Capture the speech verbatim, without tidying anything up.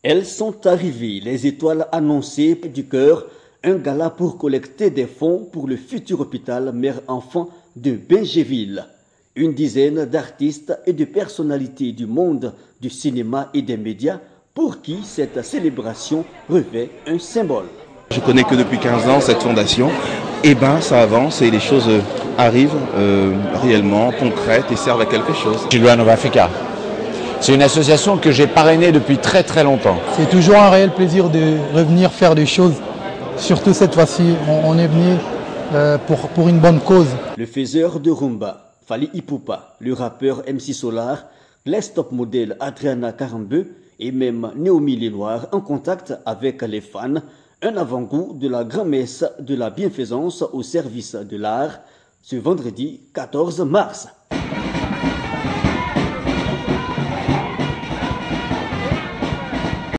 Elles sont arrivées, les étoiles annoncées du cœur, un gala pour collecter des fonds pour le futur hôpital mère-enfant de Bingéville. Une dizaine d'artistes et de personnalités du monde du cinéma et des médias pour qui cette célébration revêt un symbole. Je connais que depuis quinze ans cette fondation, et ben ça avance et les choses arrivent euh, réellement, concrètes et servent à quelque chose. Children of Africa. C'est une association que j'ai parrainée depuis très très longtemps. C'est toujours un réel plaisir de revenir faire des choses. Surtout cette fois-ci, on, on est venu euh, pour, pour une bonne cause. Le faiseur de rumba, Fally Ipupa, le rappeur M C Solar, les top modèles Adriana Karambeu et même Naomi Lenoir en contact avec les fans. Un avant-goût de la grand-messe de la bienfaisance au service de l'art ce vendredi quatorze mars.